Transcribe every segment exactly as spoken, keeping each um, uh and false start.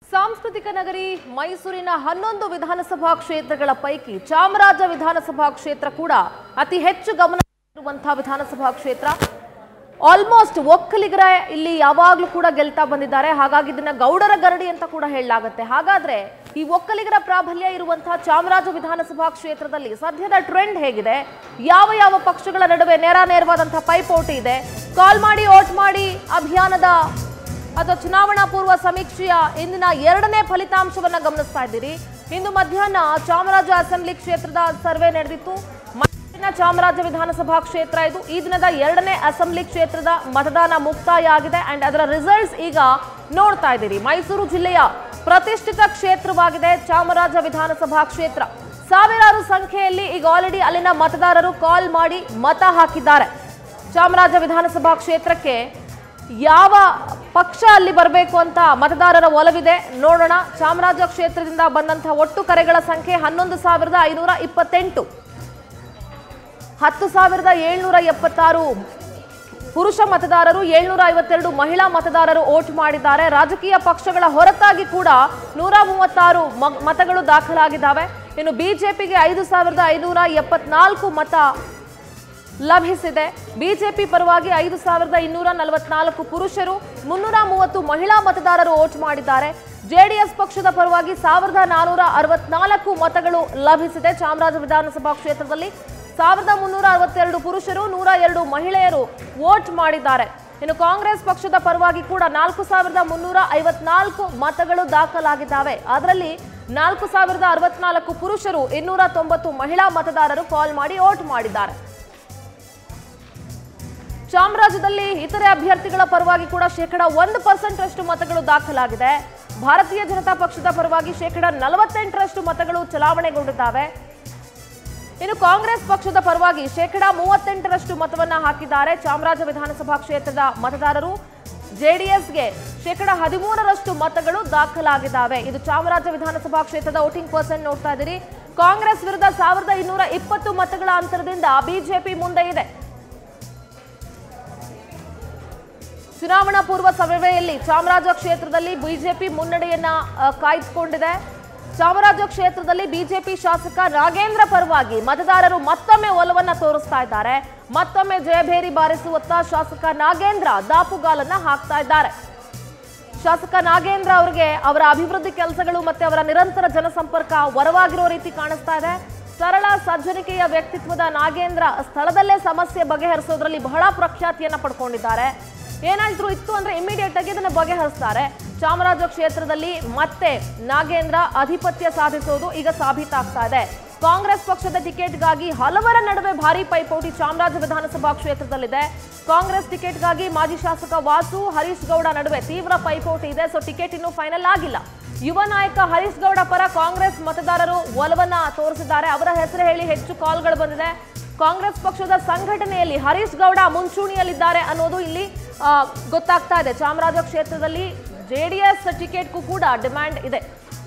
ಸಾಂಸ್ಕೃತಿಕ ನಗರಿ ಮೈಸೂರಿನ ಹನ್ನೊಂದು ವಿಧಾನಸಭಾ ಕ್ಷೇತ್ರಗಳ ಪೈಕಿ ಚಾಮರಾಜ ವಿಧಾನಸಭಾ ಕ್ಷೇತ್ರ ಕೂಡ ಅತಿ ಹೆಚ್ಚು ಗಮನ ಇರುವಂತಹ ವಿಧಾನಸಭಾ ಕ್ಷೇತ್ರ. ಆಲ್ಮೋಸ್ಟ್ ಒಕ್ಕಲಿಗರ ಇಲ್ಲಿ ಯಾವಾಗಲೂ ಕೂಡ ಗೆಲ್ತಾ ಬಂದಿದ್ದಾರೆ. ಹಾಗಾಗಿ ಇದನ್ನ ಗೌಡರ ಗರಡಿ ಅಂತ ಕೂಡ ಹೇಳಲಾಗುತ್ತೆ. ಹಾಗಾದ್ರೆ ಈ ಒಕ್ಕಲಿಗರ ಪ್ರಾಬಲ್ಯ ಇರುವಂತಹ ಚಾಮರಾಜ ವಿಧಾನಸಭಾ ಕ್ಷೇತ್ರದಲ್ಲಿ ಸದ್ಯದ ಟ್ರೆಂಡ್ ಹೇಗಿದೆ, ಯಾವ ಯಾವ ಪಕ್ಷಗಳ ನಡುವೆ ನೇರ ನೇರವಾದಂತಹ ಪೈಪೋಟಿ ಇದೆ, ಕಾಲ್ ಮಾಡಿ ವೋಟ್ ಮಾಡಿ ಅಭಿಯಾನದ ಅಥವಾ ಚುನಾವಣಾ ಪೂರ್ವ ಸಮೀಕ್ಷೆಯ ಇಂದಿನ ಎರಡನೇ ಫಲಿತಾಂಶವನ್ನ ಗಮನಿಸ್ತಾ ಇದ್ದೀರಿ. ಇಂದು ಮಧ್ಯಾಹ್ನ ಚಾಮರಾಜ ಅಸೆಂಬ್ಲಿ ಕ್ಷೇತ್ರದ ಸರ್ವೆ ನಡೆದಿತ್ತು. ಮೈಸೂರಿನ ಚಾಮರಾಜ ವಿಧಾನಸಭಾ ಕ್ಷೇತ್ರ ಇದು. ಈ ದಿನದ ಎರಡನೇ ಅಸೆಂಬ್ಲಿ ಕ್ಷೇತ್ರದ ಮತದಾನ ಮುಕ್ತಾಯ ಆಗಿದೆ ಅಂಡ್ ಅದರ ರಿಸಲ್ಟ್ಸ್ ಈಗ ನೋಡ್ತಾ ಇದ್ದೀರಿ. ಮೈಸೂರು ಜಿಲ್ಲೆಯ ಪ್ರತಿಷ್ಠಿತ ಕ್ಷೇತ್ರವಾಗಿದೆ ಚಾಮರಾಜ ವಿಧಾನಸಭಾ ಕ್ಷೇತ್ರ. ಸಾವಿರಾರು ಸಂಖ್ಯೆಯಲ್ಲಿ ಈಗ ಆಲ್ರೆಡಿ ಅಲ್ಲಿನ ಮತದಾರರು ಕಾಲ್ ಮಾಡಿ ಮತ ಹಾಕಿದ್ದಾರೆ. ಚಾಮರಾಜ ವಿಧಾನಸಭಾ ಕ್ಷೇತ್ರಕ್ಕೆ ಯಾವ ಪಕ್ಷ ಅಲ್ಲಿ ಬರಬೇಕು ಅಂತ ಮತದಾರರ ಒಲವಿದೆ ನೋಡೋಣ. ಚಾಮರಾಜ ಕ್ಷೇತ್ರದಿಂದ ಬಂದಂತಹ ಒಟ್ಟು ಕರೆಗಳ ಸಂಖ್ಯೆ ಹನ್ನೊಂದು ಸಾವಿರದ ಐನೂರ ಇಪ್ಪತ್ತೆಂಟು, ಹತ್ತು ಸಾವಿರದ ಏಳ್ನೂರ ಎಪ್ಪತ್ತಾರು ಪುರುಷ ಮತದಾರರು, ಏಳ್ನೂರ ಐವತ್ತೆರಡು ಮಹಿಳಾ ಮತದಾರರು ವೋಟ್ ಮಾಡಿದ್ದಾರೆ. ರಾಜಕೀಯ ಪಕ್ಷಗಳ ಹೊರತಾಗಿ ಕೂಡ ನೂರ ಮೂವತ್ತಾರು ಮತಗಳು ದಾಖಲಾಗಿದ್ದಾವೆ. ಇನ್ನು ಬಿಜೆಪಿಗೆ ಐದು ಸಾವಿರದ ಐನೂರ ಎಪ್ಪತ್ನಾಲ್ಕು ಮತ ಲಭಿಸಿದೆ. ಬಿಜೆಪಿ ಪರವಾಗಿ ಐದು ಸಾವಿರದ ಇನ್ನೂರ ನಲವತ್ನಾಲ್ಕು ಪುರುಷರು, ಮುನ್ನೂರ ಮೂವತ್ತು ಮಹಿಳಾ ಮತದಾರರು ವೋಟ್ ಮಾಡಿದ್ದಾರೆ. ಜೆಡಿಎಸ್ ಪಕ್ಷದ ಪರವಾಗಿ ಸಾವಿರದ ನಾನೂರ ಅರವತ್ನಾಲ್ಕು ಮತಗಳು ಲಭಿಸಿದೆ. ಚಾಮರಾಜ ವಿಧಾನಸಭಾ ಕ್ಷೇತ್ರದಲ್ಲಿ ಸಾವಿರದ ಮುನ್ನೂರ ಅರವತ್ತೆರಡು ಪುರುಷರು, ನೂರ ಎರಡು ಮಹಿಳೆಯರು ವೋಟ್ ಮಾಡಿದ್ದಾರೆ. ಇನ್ನು ಕಾಂಗ್ರೆಸ್ ಪಕ್ಷದ ಪರವಾಗಿ ಕೂಡ ನಾಲ್ಕು ಸಾವಿರದ ಮುನ್ನೂರ ಐವತ್ನಾಲ್ಕು ಮತಗಳು ದಾಖಲಾಗಿದ್ದಾವೆ. ಅದರಲ್ಲಿ ನಾಲ್ಕು ಸಾವಿರದ ಅರವತ್ನಾಲ್ಕು ಪುರುಷರು, ಇನ್ನೂರ ತೊಂಬತ್ತು ಮಹಿಳಾ ಮತದಾರರು ಕಾಲ್ ಮಾಡಿ ವೋಟ್ ಮಾಡಿದ್ದಾರೆ. ಚಾಮರಾಜದಲ್ಲಿ ಇತರೆ ಅಭ್ಯರ್ಥಿಗಳ ಪರವಾಗಿ ಕೂಡ ಶೇಕಡ ಒಂದು ಪರ್ಸೆಂಟ್ ರಷ್ಟು ಮತಗಳು ದಾಖಲಾಗಿದೆ. ಭಾರತೀಯ ಜನತಾ ಪಕ್ಷದ ಪರವಾಗಿ ಶೇಕಡ ನಲವತ್ತೆಂಟರಷ್ಟು ಮತಗಳು ಚಲಾವಣೆಗೊಂಡಿದ್ದಾವೆ. ಇನ್ನು ಕಾಂಗ್ರೆಸ್ ಪಕ್ಷದ ಪರವಾಗಿ ಶೇಕಡ ಮೂವತ್ತೆಂಟರಷ್ಟು ಮತವನ್ನ ಹಾಕಿದ್ದಾರೆ ಚಾಮರಾಜ ವಿಧಾನಸಭಾ ಕ್ಷೇತ್ರದ ಮತದಾರರು. ಜೆಡಿಎಸ್ಗೆ ಶೇಕಡ ಹದಿಮೂರರಷ್ಟು ಮತಗಳು ದಾಖಲಾಗಿದ್ದಾವೆ. ಇದು ಚಾಮರಾಜ ವಿಧಾನಸಭಾ ಕ್ಷೇತ್ರದ ವೋಟಿಂಗ್ ಪರ್ಸೆಂಟ್ ನೋಡ್ತಾ ಇದ್ದೀರಿ. ಕಾಂಗ್ರೆಸ್ ವಿರುದ್ಧ ಸಾವಿರದ ಇನ್ನೂರ ಇಪ್ಪತ್ತು ಮತಗಳ ಅಂತರದಿಂದ ಬಿಜೆಪಿ ಮುಂದೆ ಇದೆ. ಚುನಾವಣಾ ಪೂರ್ವ ಸರ್ವೆಯಲ್ಲಿ ಚಾಮರಾಜ ಕ್ಷೇತ್ರದಲ್ಲಿ ಬಿಜೆಪಿ ಮುನ್ನಡೆಯನ್ನ ಕಾಯ್ದುಕೊಂಡಿದೆ. ಚಾಮರಾಜ ಕ್ಷೇತ್ರದಲ್ಲಿ ಬಿಜೆಪಿ ಶಾಸಕ ನಾಗೇಂದ್ರ ಪರವಾಗಿ ಮತದಾರರು ಮತ್ತೊಮ್ಮೆ ಒಲವನ್ನ ತೋರಿಸ್ತಾ ಇದ್ದಾರೆ. ಮತ್ತೊಮ್ಮೆ ಜಯಭೇರಿ ಬಾರಿಸುವತ್ತ ಶಾಸಕ ನಾಗೇಂದ್ರ ದಾಪುಗಾಲನ್ನ ಹಾಕ್ತಾ ಇದ್ದಾರೆ. ಶಾಸಕ ನಾಗೇಂದ್ರ ಅವರಿಗೆ ಅವರ ಅಭಿವೃದ್ಧಿ ಕೆಲಸಗಳು ಮತ್ತೆ ಅವರ ನಿರಂತರ ಜನಸಂಪರ್ಕ ವರವಾಗಿರೋ ರೀತಿ ಕಾಣಿಸ್ತಾ ಇದೆ. ಸರಳ ಸಜ್ಜನಿಕೆಯ ವ್ಯಕ್ತಿತ್ವದ ನಾಗೇಂದ್ರ ಸ್ಥಳದಲ್ಲೇ ಸಮಸ್ಯೆ ಬಗೆಹರಿಸೋದ್ರಲ್ಲಿ ಬಹಳ ಪ್ರಖ್ಯಾತಿಯನ್ನ ಪಡ್ಕೊಂಡಿದ್ದಾರೆ. ಏನಾದ್ರೂ ಇತ್ತು ಅಂದ್ರೆ ಇಮಿಡಿಯೇಟ್ ಆಗಿ ಅದನ್ನ ಬಗೆಹರಿಸ್ತಾರೆ. ಚಾಮರಾಜ ಕ್ಷೇತ್ರದಲ್ಲಿ ಮತ್ತೆ ನಾಗೇಂದ್ರ ಆಧಿಪತ್ಯ ಸಾಧಿಸೋದು ಈಗ ಸಾಬೀತಾಗ್ತಾ ಇದೆ. ಕಾಂಗ್ರೆಸ್ ಪಕ್ಷದ ಟಿಕೆಟ್ಗಾಗಿ ಹಲವರ ನಡುವೆ ಭಾರಿ ಪೈಪೋಟಿ ಚಾಮರಾಜ ವಿಧಾನಸಭಾ ಕ್ಷೇತ್ರದಲ್ಲಿದೆ. ಕಾಂಗ್ರೆಸ್ ಟಿಕೆಟ್ಗಾಗಿ ಮಾಜಿ ಶಾಸಕ ವಾಸು, ಹರೀಶ್ ಗೌಡ ನಡುವೆ ತೀವ್ರ ಪೈಪೋಟಿ ಇದೆ. ಸೊ ಟಿಕೆಟ್ ಇನ್ನೂ ಫೈನಲ್ ಆಗಿಲ್ಲ. ಯುವ ನಾಯಕ ಹರೀಶ್ ಗೌಡ ಪರ ಕಾಂಗ್ರೆಸ್ ಮತದಾರರು ಒಲವನ್ನ ತೋರಿಸಿದ್ದಾರೆ. ಅವರ ಹೆಸರು ಹೇಳಿ ಹೆಚ್ಚು ಕಾಲ್ಗಳು ಬಂದಿದೆ. ಕಾಂಗ್ರೆಸ್ ಪಕ್ಷದ ಸಂಘಟನೆಯಲ್ಲಿ ಹರೀಶ್ ಗೌಡ ಮುಂಚೂಣಿಯಲ್ಲಿದ್ದಾರೆ ಅನ್ನೋದು ಇಲ್ಲಿ ಗೊತ್ತಾಗ್ತಾ ಇದೆ. ಚಾಮರಾಜ ಕ್ಷೇತ್ರದಲ್ಲಿ ಜೆಡಿಎಸ್ ಟಿಕೆಟ್ಗೂ ಕೂಡ ಡಿಮ್ಯಾಂಡ್ ಇದೆ.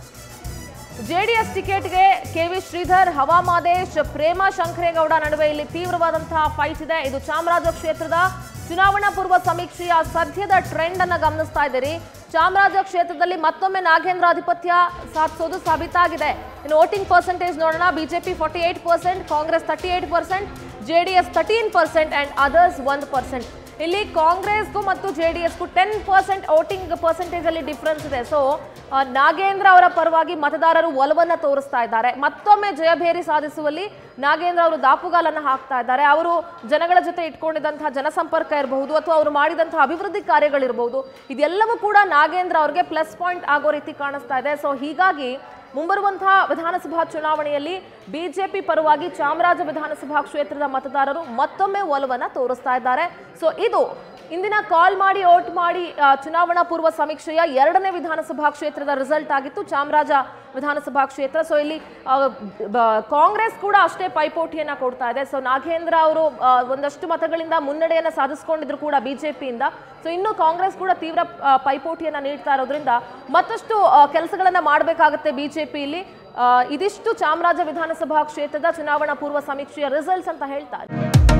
ಜೆಡಿಎಸ್ ಟಿಕೆಟ್ಗೆ ಕೆವಿ ಶ್ರೀಧರ್, ಹವಾ ಮಾದೇಶ್, ಪ್ರೇಮ ಶಂಕರೇಗೌಡ ನಡುವೆ ಇಲ್ಲಿ ತೀವ್ರವಾದಂತಹ ಫೈಟ್ ಇದೆ. ಇದು ಚಾಮರಾಜ ಕ್ಷೇತ್ರದ ಚುನಾವಣಾ ಪೂರ್ವ ಸಮೀಕ್ಷೆಯ ಸದ್ಯದ ಟ್ರೆಂಡ್ ಅನ್ನ ಗಮನಿಸ್ತಾ ಇದ್ದೀರಿ. ಚಾಮರಾಜ ಕ್ಷೇತ್ರದಲ್ಲಿ ಮತ್ತೊಮ್ಮೆ ನಾಗೇಂದ್ರ ಆಧಿಪತ್ಯ ಸಾಧಿಸೋದು ಸಾಬೀತಾಗಿದೆ. ಇನ್ನು ವೋಟಿಂಗ್ ಪರ್ಸೆಂಟೇಜ್ ನೋಡೋಣ. BJP forty eight percent, Congress thirty eight percent, JDS thirteen percent and others ಒಂದು ಪರ್ಸೆಂಟ್. ಇಲ್ಲಿ ಕಾಂಗ್ರೆಸ್ಗೂ ಮತ್ತು ಜೆಡಿಎಸ್ಗೂ ಟೆನ್ ಪರ್ಸೆಂಟ್ ವೋಟಿಂಗ್ ಪರ್ಸೆಂಟೇಜ್ ಅಲ್ಲಿ ಡಿಫ್ರೆನ್ಸ್ ಇದೆ. ಸೊ ನಾಗೇಂದ್ರ ಅವರ ಪರವಾಗಿ ಮತದಾರರು ಒಲವನ್ನ ತೋರಿಸ್ತಾ ಇದ್ದಾರೆ. ಮತ್ತೊಮ್ಮೆ ಜಯಭೇರಿ ಸಾಧಿಸುವಲ್ಲಿ ನಾಗೇಂದ್ರ ಅವರು ದಾಪುಗಾಲನ್ನ ಹಾಕ್ತಾ ಇದ್ದಾರೆ. ಅವರು ಜನಗಳ ಜೊತೆ ಇಟ್ಕೊಂಡಿದ್ದಂತಹ ಜನಸಂಪರ್ಕ ಇರಬಹುದು ಅಥವಾ ಅವರು ಮಾಡಿದಂತಹ ಅಭಿವೃದ್ಧಿ ಕಾರ್ಯಗಳಿರಬಹುದು, ಇದೆಲ್ಲವೂ ಕೂಡ ನಾಗೇಂದ್ರ ಅವರಿಗೆ ಪ್ಲಸ್ ಪಾಯಿಂಟ್ ಆಗೋ ರೀತಿ ಕಾಣಿಸ್ತಾ ಇದೆ. ಸೊ ಹೀಗಾಗಿ ಮುಂಬರುವಂತಹ ವಿಧಾನಸಭಾ ಚುನಾವಣೆಯಲ್ಲಿ ಬಿಜೆಪಿ ಪರವಾಗಿ ಚಾಮರಾಜ ವಿಧಾನಸಭಾ ಕ್ಷೇತ್ರದ ಮತದಾರರು ಮತ್ತೊಮ್ಮೆ ಒಲವನ್ನ ತೋರಿಸ್ತಾ ಇದ್ದಾರೆ. ಸೊ ಇದು ಇಂದಿನ ಕಾಲ್ ಮಾಡಿ ವೋಟ್ ಮಾಡಿ ಚುನಾವಣಾ ಪೂರ್ವ ಸಮೀಕ್ಷೆಯ ಎರಡನೇ ವಿಧಾನಸಭಾ ಕ್ಷೇತ್ರದ ರಿಸಲ್ಟ್ ಆಗಿತ್ತು ಚಾಮರಾಜ ವಿಧಾನಸಭಾ ಕ್ಷೇತ್ರ. ಸೊ ಇಲ್ಲಿ ಕಾಂಗ್ರೆಸ್ ಕೂಡ ಅಷ್ಟೇ ಪೈಪೋಟಿಯನ್ನ ಕೊಡ್ತಾ ಇದೆ. ಸೊ ನಾಗೇಂದ್ರ ಅವರು ಒಂದಷ್ಟು ಮತಗಳಿಂದ ಮುನ್ನಡೆಯನ್ನ ಸಾಧಿಸಿಕೊಂಡಿದ್ರು ಕೂಡ ಬಿಜೆಪಿಯಿಂದ. ಸೊ ಇನ್ನು ಕಾಂಗ್ರೆಸ್ ಕೂಡ ತೀವ್ರ ಪೈಪೋಟಿಯನ್ನ ನೀಡ್ತಾ ಇರೋದ್ರಿಂದ ಮತ್ತಷ್ಟು ಕೆಲಸಗಳನ್ನ ಮಾಡಬೇಕಾಗುತ್ತೆ ಬಿಜೆಪಿ ಇಲ್ಲಿ. ಇದಿಷ್ಟು ಚಾಮರಾಜ ವಿಧಾನಸಭಾ ಕ್ಷೇತ್ರದ ಚುನಾವಣಾ ಪೂರ್ವ ಸಮೀಕ್ಷೆಯ ರಿಸಲ್ಟ್ಸ್ ಅಂತ ಹೇಳ್ತಾರೆ.